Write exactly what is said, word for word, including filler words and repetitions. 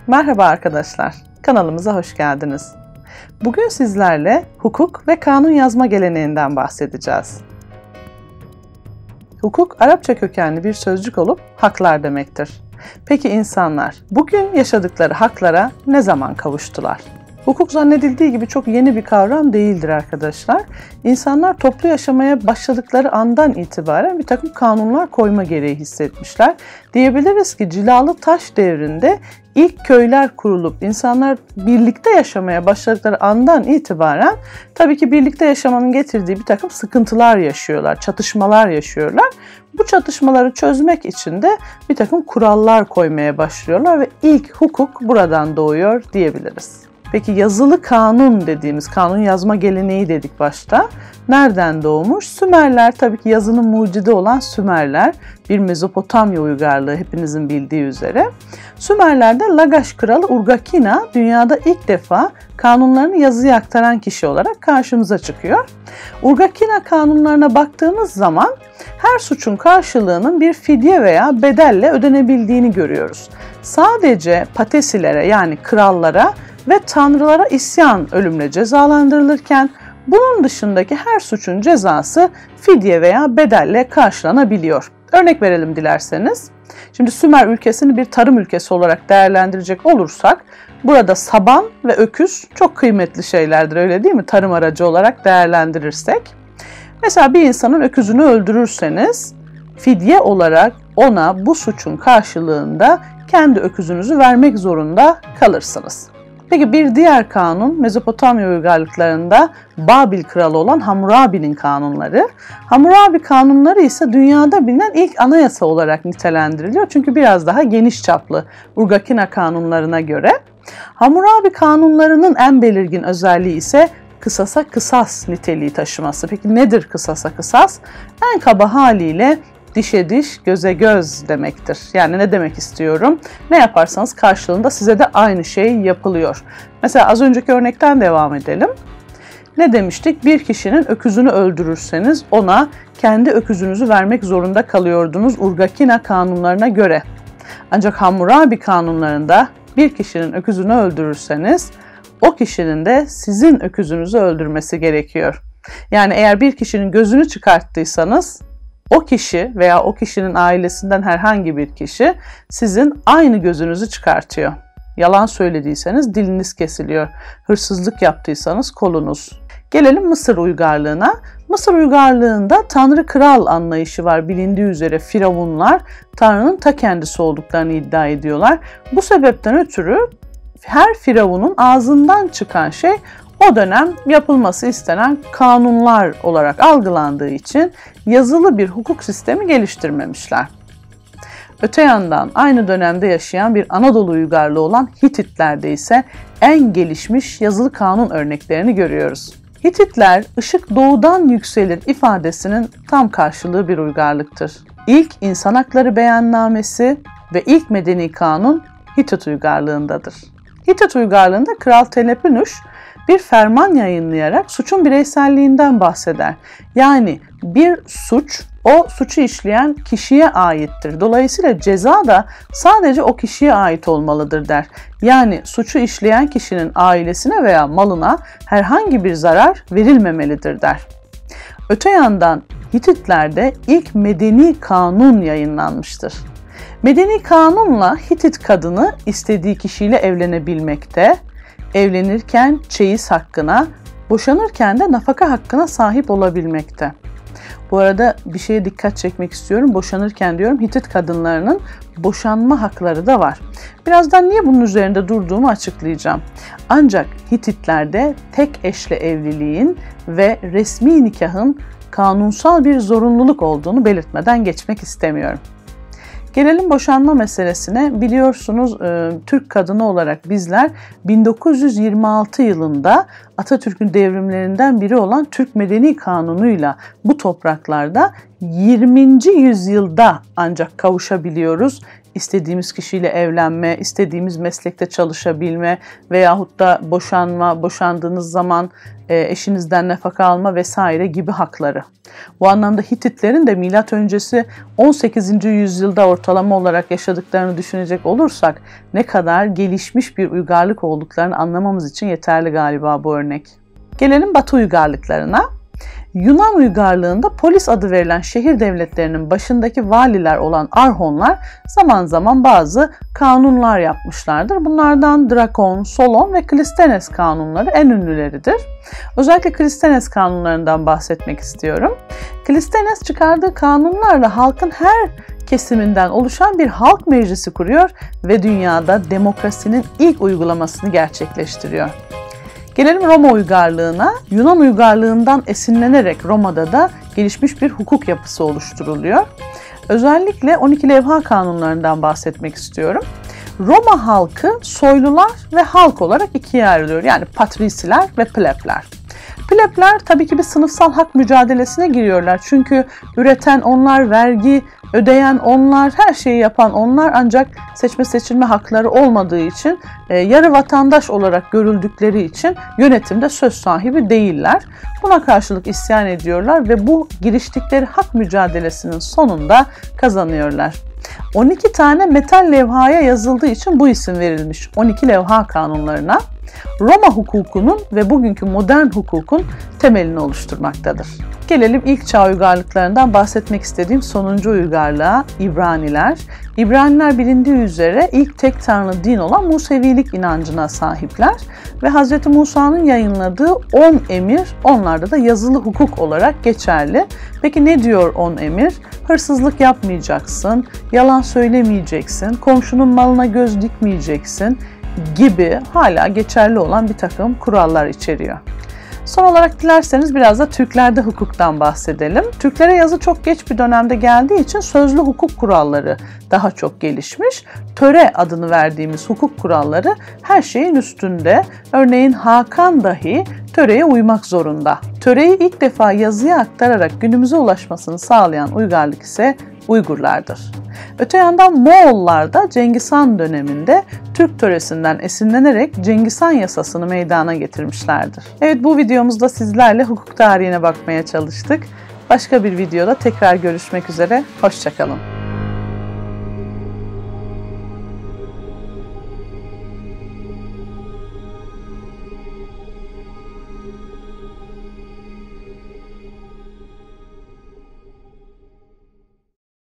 Merhaba arkadaşlar, kanalımıza hoş geldiniz. Bugün sizlerle hukuk ve kanun yazma geleneğinden bahsedeceğiz. Hukuk, Arapça kökenli bir sözcük olup haklar demektir. Peki insanlar bugün yaşadıkları haklara ne zaman kavuştular? Hukuk zannedildiği gibi çok yeni bir kavram değildir arkadaşlar. İnsanlar toplu yaşamaya başladıkları andan itibaren bir takım kanunlar koyma gereği hissetmişler. Diyebiliriz ki Cilalı Taş devrinde ilk köyler kurulup insanlar birlikte yaşamaya başladıkları andan itibaren tabii ki birlikte yaşamanın getirdiği bir takım sıkıntılar yaşıyorlar, çatışmalar yaşıyorlar. Bu çatışmaları çözmek için de bir takım kurallar koymaya başlıyorlar ve ilk hukuk buradan doğuyor diyebiliriz. Peki yazılı kanun dediğimiz, kanun yazma geleneği dedik başta. Nereden doğmuş? Sümerler, tabii ki yazının mucidi olan Sümerler. Bir Mezopotamya uygarlığı hepinizin bildiği üzere. Sümerler'de Lagash kralı Urgakina dünyada ilk defa kanunlarını yazıya aktaran kişi olarak karşımıza çıkıyor. Urgakina kanunlarına baktığımız zaman her suçun karşılığının bir fidye veya bedelle ödenebildiğini görüyoruz. Sadece patesilere yani krallara ve tanrılara isyan ölümle cezalandırılırken bunun dışındaki her suçun cezası fidye veya bedelle karşılanabiliyor. Örnek verelim dilerseniz. Şimdi Sümer ülkesini bir tarım ülkesi olarak değerlendirecek olursak burada saban ve öküz çok kıymetli şeylerdir, öyle değil mi? Tarım aracı olarak değerlendirirsek. Mesela bir insanın öküzünü öldürürseniz fidye olarak ona bu suçun karşılığında kendi öküzünüzü vermek zorunda kalırsınız. Peki bir diğer kanun Mezopotamya uygarlıklarında Babil kralı olan Hammurabi'nin kanunları. Hammurabi kanunları ise dünyada bilinen ilk anayasa olarak nitelendiriliyor. Çünkü biraz daha geniş çaplı Urgakina kanunlarına göre. Hammurabi kanunlarının en belirgin özelliği ise kısasa kısas niteliği taşıması. Peki nedir kısasa kısas? En kaba haliyle dişe diş, göze göz demektir. Yani ne demek istiyorum? Ne yaparsanız karşılığında size de aynı şey yapılıyor. Mesela az önceki örnekten devam edelim. Ne demiştik? Bir kişinin öküzünü öldürürseniz ona kendi öküzünüzü vermek zorunda kalıyordunuz Urgakina kanunlarına göre. Ancak Hammurabi kanunlarında bir kişinin öküzünü öldürürseniz o kişinin de sizin öküzünüzü öldürmesi gerekiyor. Yani eğer bir kişinin gözünü çıkarttıysanız o kişi veya o kişinin ailesinden herhangi bir kişi sizin aynı gözünüzü çıkartıyor. Yalan söylediyseniz diliniz kesiliyor. Hırsızlık yaptıysanız kolunuz. Gelelim Mısır uygarlığına. Mısır uygarlığında Tanrı Kral anlayışı var. Bilindiği üzere firavunlar Tanrı'nın ta kendisi olduklarını iddia ediyorlar. Bu sebepten ötürü her firavunun ağzından çıkan şey o dönem yapılması istenen kanunlar olarak algılandığı için yazılı bir hukuk sistemi geliştirmemişler. Öte yandan aynı dönemde yaşayan bir Anadolu uygarlığı olan Hititlerde ise en gelişmiş yazılı kanun örneklerini görüyoruz. Hititler ışık doğudan yükselir ifadesinin tam karşılığı bir uygarlıktır. İlk insan hakları beyannamesi ve ilk medeni kanun Hitit uygarlığındadır. Hitit uygarlığında Kral Telepünüş bir ferman yayınlayarak suçun bireyselliğinden bahseder. Yani bir suç o suçu işleyen kişiye aittir. Dolayısıyla ceza da sadece o kişiye ait olmalıdır der. Yani suçu işleyen kişinin ailesine veya malına herhangi bir zarar verilmemelidir der. Öte yandan Hititlerde ilk medeni kanun yayınlanmıştır. Medeni kanunla Hitit kadını istediği kişiyle evlenebilmekte, evlenirken çeyiz hakkına, boşanırken de nafaka hakkına sahip olabilmekte. Bu arada bir şeye dikkat çekmek istiyorum. Boşanırken diyorum, Hitit kadınlarının boşanma hakları da var. Birazdan niye bunun üzerinde durduğumu açıklayacağım. Ancak Hititlerde tek eşle evliliğin ve resmi nikahın kanunsal bir zorunluluk olduğunu belirtmeden geçmek istemiyorum. Gelelim boşanma meselesine. Biliyorsunuz Türk kadını olarak bizler bin dokuz yüz yirmi altı yılında Atatürk'ün devrimlerinden biri olan Türk Medeni Kanunu'yla bu topraklarda yirminci yüzyılda ancak kavuşabiliyoruz. İstediğimiz kişiyle evlenme, istediğimiz meslekte çalışabilme veyahut da boşanma, boşandığınız zaman eşinizden nafaka alma vesaire gibi hakları. Bu anlamda Hititlerin de milat öncesi on sekizinci yüzyılda ortalama olarak yaşadıklarını düşünecek olursak ne kadar gelişmiş bir uygarlık olduklarını anlamamız için yeterli galiba bu örnek. Gelelim Batı uygarlıklarına. Yunan uygarlığında polis adı verilen şehir devletlerinin başındaki valiler olan arhonlar zaman zaman bazı kanunlar yapmışlardır. Bunlardan Drakon, Solon ve Klistenes kanunları en ünlüleridir. Özellikle Klistenes kanunlarından bahsetmek istiyorum. Klistenes çıkardığı kanunlarla halkın her kesiminden oluşan bir halk meclisi kuruyor ve dünyada demokrasinin ilk uygulamasını gerçekleştiriyor. Gelelim Roma uygarlığına. Yunan uygarlığından esinlenerek Roma'da da gelişmiş bir hukuk yapısı oluşturuluyor. Özellikle on iki levha kanunlarından bahsetmek istiyorum. Roma halkı soylular ve halk olarak ikiye ayrılıyor. Yani patrisiler ve plebler. Plebler tabii ki bir sınıfsal hak mücadelesine giriyorlar. Çünkü üreten onlar, vergi ödeyen onlar, her şeyi yapan onlar, ancak seçme seçilme hakları olmadığı için e, yarı vatandaş olarak görüldükleri için yönetimde söz sahibi değiller. Buna karşılık isyan ediyorlar ve bu giriştikleri hak mücadelesinin sonunda kazanıyorlar. on iki tane metal levhaya yazıldığı için bu isim verilmiş on iki levha kanunlarına. Roma hukukunun ve bugünkü modern hukukun temelini oluşturmaktadır. Gelelim ilk çağ uygarlıklarından bahsetmek istediğim sonuncu uygarlığa, İbraniler. İbraniler bilindiği üzere ilk tek tanrı din olan Musevilik inancına sahipler ve Hz. Musa'nın yayınladığı on emir onlarda da yazılı hukuk olarak geçerli. Peki ne diyor on emir? Hırsızlık yapmayacaksın, yalan söylemeyeceksin, komşunun malına göz dikmeyeceksin gibi hala geçerli olan bir takım kurallar içeriyor. Son olarak dilerseniz biraz da Türklerde hukuktan bahsedelim. Türklere yazı çok geç bir dönemde geldiği için sözlü hukuk kuralları daha çok gelişmiş. Töre adını verdiğimiz hukuk kuralları her şeyin üstünde. Örneğin Hakan dahi töreye uymak zorunda. Töreyi ilk defa yazıya aktararak günümüze ulaşmasını sağlayan uygarlık ise Uygurlardır. Öte yandan Moğollar da Cengiz Han döneminde Türk töresinden esinlenerek Cengiz Han yasasını meydana getirmişlerdir. Evet, bu videomuzda sizlerle hukuk tarihine bakmaya çalıştık. Başka bir videoda tekrar görüşmek üzere, hoşça kalın.